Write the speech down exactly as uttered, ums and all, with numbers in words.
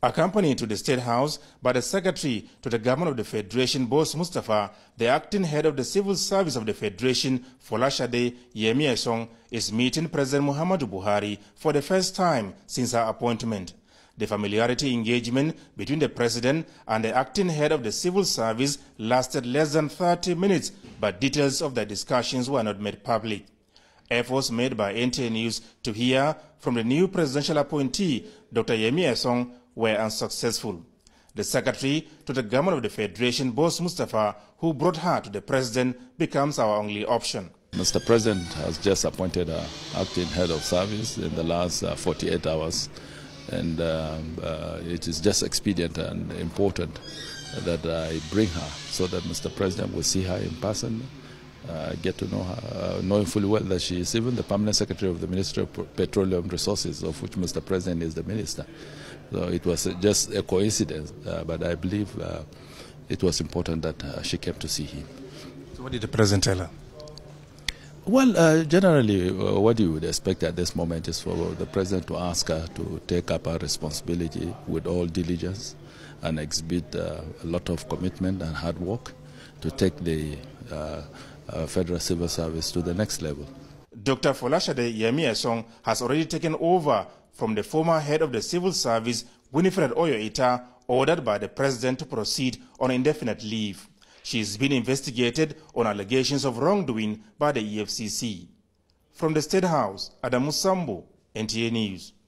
Accompanied to the State House by the Secretary to the Government of the Federation, Boss Mustafa, the acting head of the Civil Service of the Federation, Folashade, Yemi Esan, is meeting President Muhammadu Buhari for the first time since her appointment. The familiarity engagement between the President and the acting head of the Civil Service lasted less than thirty minutes, but details of the discussions were not made public. Efforts made by N T A News to hear from the new presidential appointee, Doctor Yemi Esan, were unsuccessful. The Secretary to the Government of the Federation, Boss Mustafa, who brought her to the President, becomes our only option. Mister President has just appointed an acting head of service in the last uh, forty-eight hours, and um, uh, it is just expedient and important that I bring her so that Mister President will see her in person, uh, get to know her, uh, knowing fully well that she is even the Permanent Secretary of the Ministry of Petroleum Resources, of which Mister President is the Minister. So it was just a coincidence, uh, but I believe uh, it was important that uh, she came to see him. So what did the President tell her? Well, uh, generally, uh, what you would expect at this moment is for the President to ask her to take up her responsibility with all diligence and exhibit uh, a lot of commitment and hard work to take the uh, uh, Federal Civil Service to the next level. Doctor Folashade Yemi Esan has already taken over from the former head of the Civil Service, Winifred Oyo-Ita, ordered by the President to proceed on indefinite leave. She is being investigated on allegations of wrongdoing by the E F C C. From the State House, Adamu Sambo, N T A News.